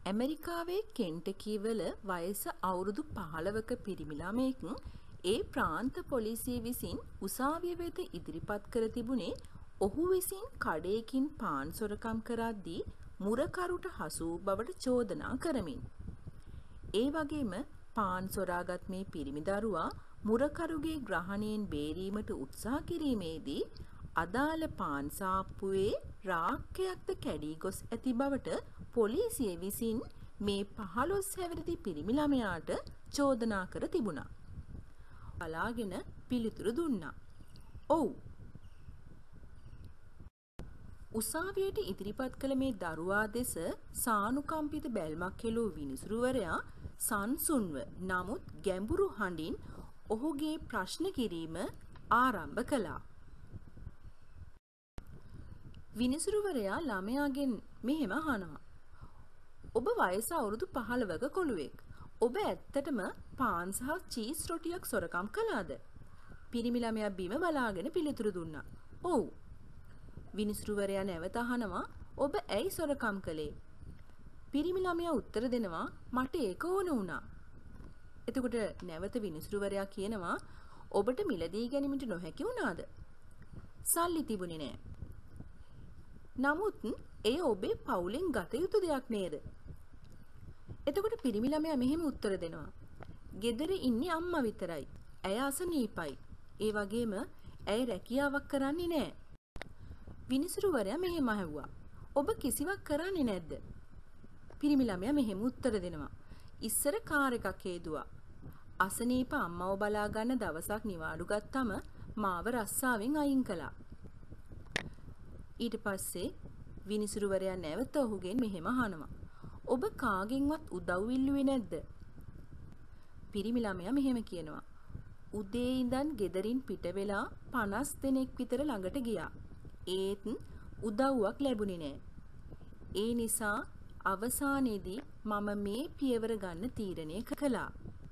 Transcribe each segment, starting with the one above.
ඇමරිකාවේ කෙන්ටකී වල වයස අවුරුදු 15ක පිරිමි ළමයෙක් ඒ ප්‍රාන්ත පොලිසිය විසින් උසාවිය වෙත ඉදිරිපත් කර තිබුණේ ඔහු විසින් කඩයකින් පාන් සොරකම් කරද්දී මුරකරුට හසු වූ බවට චෝදනා කරමින්. ඒ වගේම පාන් සොරාගත් මේ පිරිමි දරුවා මුරකරුගේ ග්‍රහණයෙන් බේරීමට උත්සාහ කිරීමේදී අදාළ පාන් සාප්පුවේ රාක්කයක්ද කැඩී ගොස් ඇති බවට පොලිසිය විසින් මේ 15 හැවිරිදි පිරිමි ළමයාට චෝදනා කර තිබුණා. බලාගෙන පිළිතුරු දුන්නා. ඔව්. උසාවියට ඉදිරිපත් කළ මේ දරුවා දෙස සානුකම්පිත බැල්මක් හෙළූ විනිසුරුවරයා සංසුන්ව නමුත් ගැඹුරු හඬින් ඔහුගේ ප්‍රශ්න කිරීම ආරම්භ කළා. විනිසුරුවරයා ළමයාගෙන් මෙහෙම අහනවා. ඔබ වයස අවුරුදු 15ක කොළුවෙක්. ඔබ ඇත්තටම පාන් සහ චීස් රොටියක් සොරකම් කළාද? පිරිමි ළමයා බිම බලාගෙන පිළිතුරු දුන්නා. ඔව්. විනිසුරුවරයා නැවත අහනවා. ඔබ ඇයි සොරකම් කළේ? පිරිමි ළමයා උත්තර දෙනවා. මට ඒක ඕන වුණා. එතකොට නැවත විනිසුරුවරයා කියනවා ඔබට මිලදී ගැනීමට නොහැකි වුණාද? සල්ලි තිබුණේ නැහැ. නමුත් එය ඔබේ පවුලෙන් ගත යුතු දෙයක් නේද? එතකොට පිරිමි ළමයා මෙහෙම උත්තර දෙනවා. ගෙදර ඉන්නේ අම්මා විතරයි. ඇය අසනීපයි. ඒ වගේම ඇය රැකියාවක් කරන්නේ නැහැ. විනිසුරුවරයා මෙහෙම අහුවා. ඔබ කිසිවක් කරන්නේ නැද්ද? පිරිමි ළමයා මෙහෙම උත්තර දෙනවා. ඉස්සර කාර් එකක් හේදුවා. අසනීප අම්මව බලා ගන්න දවසක් නිවාඩු ගත්තම මාව රස්සාවෙන් අයින් කළා. ඊට පස්සේ විනිසුරුවරයා නැවත ඔහුගෙන් මෙහෙම අහනවා. ඔබ කාගෙන්වත් උදව් ඉල්ලුවේ නැද්ද? පිරිමි ළමයා මෙහෙම කියනවා. උදේ ඉඳන් ගෙදරින් පිට වෙලා 50 දෙනෙක් විතර ළඟට ගියා. ඒත් උදව්වක් ලැබුණේ නැහැ. ඒ නිසා අවසානයේදී මම මේ පියවර ගන්න තීරණය කළා.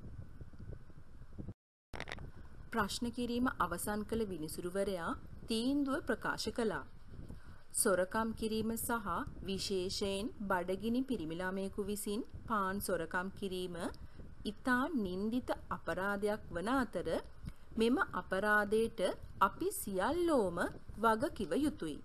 ප්‍රශ්න කිරීම අවසන් කළ විනිසුරුවරයා තීන්දුව ප්‍රකාශ කළා. සොරකම් කිරීම සහ විශේෂයෙන් බඩගිනි පිරිමි ළමයෙකු විසින් පාන් සොරකම් කිරීම ඉතා නින්දිත අපරාධයක් වන අතර මෙම අපරාධයට අපි සියල්ලෝම වග කිව යුතුයි.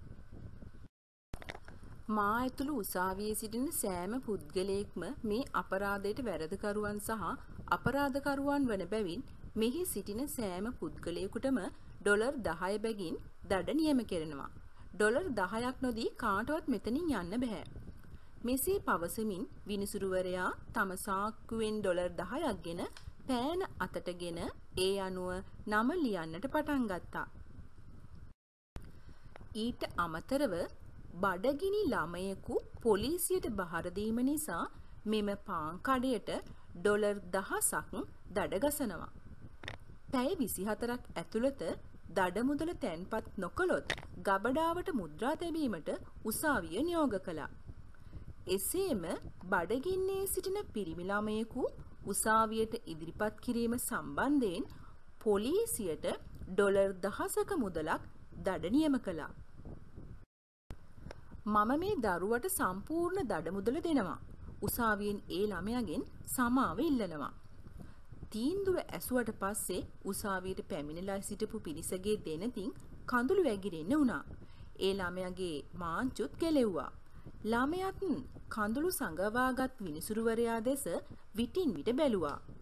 මා ඇතුළු උසාවියේ සිටින සෑම පුද්ගලයෙක්ම මේ අපරාධයට වැරදිකරුවන් සහ අපරාධකරුවන් වන බැවින් මෙහි සිටින සෑම පුද්ගලයෙකුටම ඩොලර් 10 බැගින් දඩ නියම කෙරෙනවා. ඩොලර් 10ක් නොදී කාටවත් මෙතනින් යන්න බෑ. මෙසේ පවසමින් විනිසුරුවරයා තම සාක්කුවෙන් ඩොලර් 10ක් ගෙන පෑන අතටගෙන ඒ අනුව නම ලියන්නට පටන් ගත්තා. ඊට අමතරව බඩගිනි ළමයෙකු පොලිසියට බහර දීම නිසා මෙම පාන් කඩයට ඩොලර් 1000ක් දඩ ගසනවා. පැය 24ක් ඇතුළත දඩ මුදල තැන්පත් නොකළොත් ගබඩාවට මුද්‍රා තැබීමට උසාවිය නියෝග කළා. එසේම බඩගින්නේ සිටින පිරිමි ළමයෙකු උසාවියට ඉදිරිපත් කිරීම සම්බන්ධයෙන් පොලිසියට ඩොලර් 1000ක මුදලක් දඩ නියම කළා. මම මේ දරුවට සම්පූර්ණ දඩ මුදල දෙනවා. උසාවියෙන් ඒ ළමයාගෙන් සමාව ඉල්ලනවා. තීන්දුව ඇසුවට පස්සේ උසාවියට පැමිණලා සිටපු පිරිසගේ දෙනතින් කඳුළු වැగిරෙන්න වුණා. ඒ ළමයාගේ මාංචුත් ගැලෙව්වා. ළමයාත් කඳුළු සංගවාගත් විනිසුරුවරයා දෙස විටින් විට බැලුවා.